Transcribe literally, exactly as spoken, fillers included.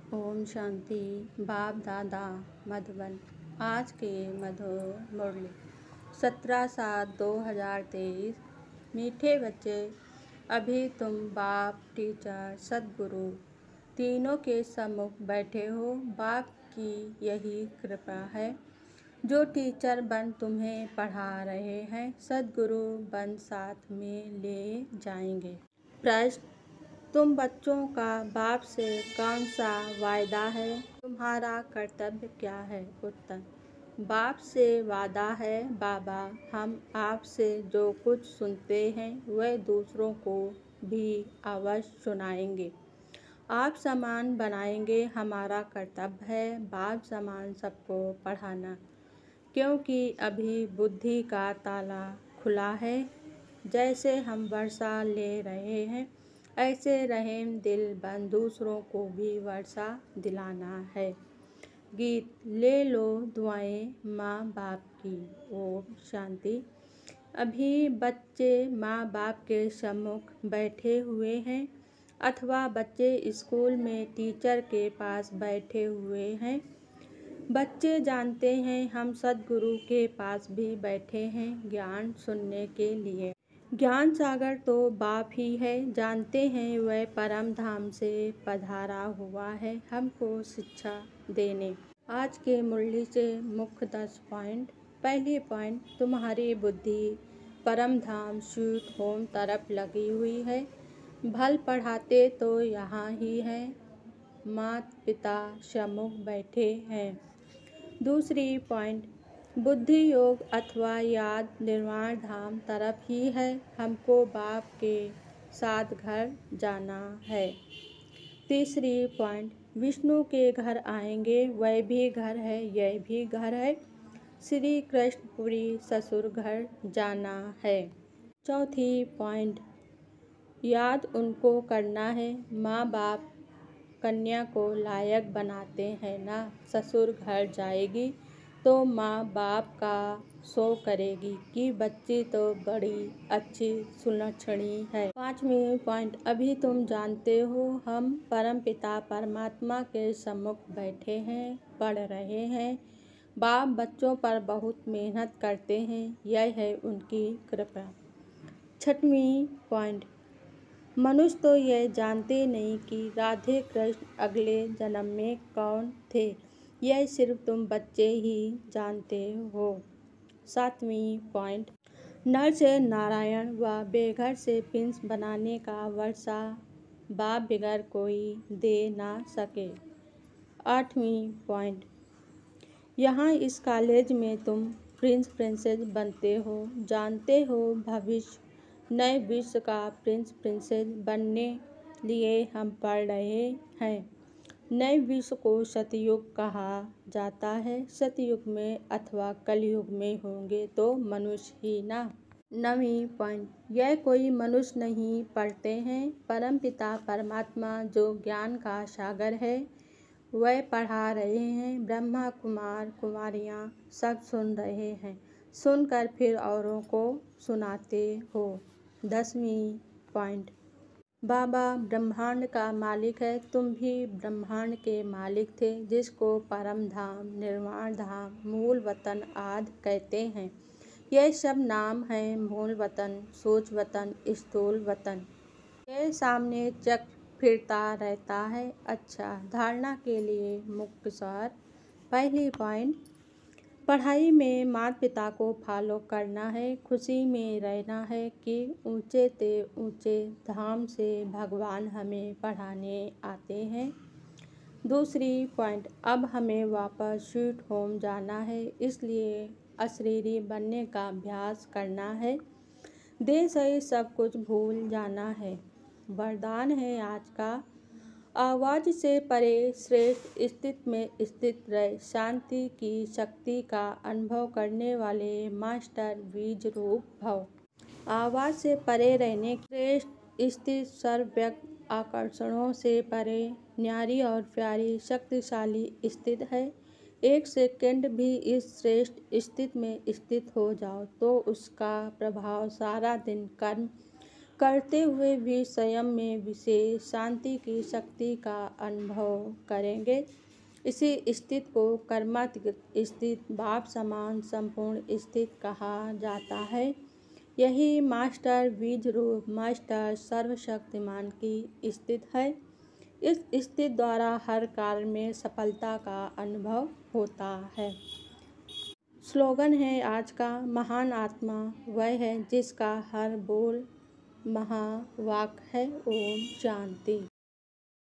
ओम शांति। बाप दादा मधुबन। आज के मधुर मुरली सत्रह सात दो हज़ार तेईस। मीठे बच्चे, अभी तुम बाप, टीचर, सद्गुरु तीनों के सम्मुख बैठे हो। बाप की यही कृपा है जो टीचर बन तुम्हें पढ़ा रहे हैं, सद्गुरु बन साथ में ले जाएंगे। प्रश्न: तुम बच्चों का बाप से कौन सा वायदा है? तुम्हारा कर्तव्य क्या है? उत्तर: बाप से वादा है, बाबा हम आपसे जो कुछ सुनते हैं वह दूसरों को भी अवश्य सुनाएंगे। आप समान बनाएंगे। हमारा कर्तव्य है बाप समान सबको पढ़ाना, क्योंकि अभी बुद्धि का ताला खुला है। जैसे हम वर्षा ले रहे हैं, ऐसे रहम दिल बन दूसरों को भी वर्षा दिलाना है। गीत। ले लो दुआएं माँ बाप की। ओम शांति। अभी बच्चे माँ बाप के सम्मुख बैठे हुए हैं, अथवा बच्चे स्कूल में टीचर के पास बैठे हुए हैं। बच्चे जानते हैं हम सद्गुरु के पास भी बैठे हैं ज्ञान सुनने के लिए। ज्ञान सागर तो बाप ही है, जानते हैं वह परम धाम से पधारा हुआ है हमको शिक्षा देने। आज के मुरली से मुख्य दस पॉइंट। पहली पॉइंट: तुम्हारी बुद्धि परम धाम स्वीट होम तरफ लगी हुई है। भल पढ़ाते तो यहाँ ही है, माता पिता सम्मुख बैठे हैं। दूसरी पॉइंट: बुद्धि योग अथवा याद निर्वाण धाम तरफ ही है, हमको बाप के साथ घर जाना है। तीसरी पॉइंट: विष्णु के घर आएंगे, वह भी घर है, यह भी घर है। श्री कृष्णपुरी ससुर घर जाना है। चौथी पॉइंट: याद उनको करना है, माँ बाप कन्या को लायक बनाते हैं ना। ससुर घर जाएगी तो माँ बाप का सो करेगी कि बच्ची तो बड़ी अच्छी सुलक्षणी है। पांचवी पॉइंट: अभी तुम जानते हो हम परम पिता परमात्मा के सम्मुख बैठे हैं, पढ़ रहे हैं। बाप बच्चों पर बहुत मेहनत करते हैं, यह है उनकी कृपा। छठवीं पॉइंट: मनुष्य तो यह जानते नहीं कि राधे कृष्ण अगले जन्म में कौन थे, यह सिर्फ तुम बच्चे ही जानते हो। सातवीं पॉइंट: नर से नारायण व बेघर से प्रिंस बनाने का वर्षा बाप बिगर कोई दे ना सके। आठवीं पॉइंट: यहाँ इस कॉलेज में तुम प्रिंस प्रिंसेस बनते हो, जानते हो भविष्य नए विश्व का प्रिंस प्रिंसेस बनने लिए हम पढ़ रहे हैं। नए विश्व को सतयुग कहा जाता है, सतयुग में अथवा कलयुग में होंगे तो मनुष्य ही ना। नवीं पॉइंट: यह कोई मनुष्य नहीं पढ़ते हैं, परम पिता परमात्मा जो ज्ञान का सागर है वह पढ़ा रहे हैं। ब्रह्मा कुमार कुमारियाँ सब सुन रहे हैं, सुनकर फिर औरों को सुनाते हो। दसवीं पॉइंट: बाबा ब्रह्मांड का मालिक है, तुम भी ब्रह्मांड के मालिक थे, जिसको परम धाम निर्वाण धाम मूल वतन आदि कहते हैं। यह सब नाम हैं मूल वतन, सोच वतन, स्थूल वतन। यह सामने चक्र फिरता रहता है। अच्छा, धारणा के लिए मुख्य सार। पहली पॉइंट: पढ़ाई में माता पिता को फॉलो करना है, खुशी में रहना है कि ऊंचे ते ऊंचे धाम से भगवान हमें पढ़ाने आते हैं। दूसरी पॉइंट: अब हमें वापस स्वीट होम जाना है, इसलिए अशरीरी बनने का अभ्यास करना है। देह सहित सब कुछ भूल जाना है। वरदान है आज का: आवाज से परे श्रेष्ठ स्थिति में स्थित रह, शांति की शक्ति का अनुभव करने वाले मास्टर बीज रूप भव। आवाज से परे रहने की श्रेष्ठ स्थिति सर्वव्यापक आकर्षणों से परे न्यारी और प्यारी शक्तिशाली स्थिति है। एक सेकंड भी इस श्रेष्ठ स्थिति में स्थित हो जाओ तो उसका प्रभाव सारा दिन कर्म करते हुए भी स्वयं में विशेष शांति की शक्ति का अनुभव करेंगे। इसी स्थिति को कर्मातीत स्थिति भाव समान संपूर्ण स्थिति कहा जाता है। यही मास्टर बीज रूप मास्टर सर्वशक्तिमान की स्थिति है। इस स्थिति द्वारा हर कार्य में सफलता का अनुभव होता है। स्लोगन है आज का, महान आत्मा वह है जिसका हर बोल महावाक्य है। ओम शांति।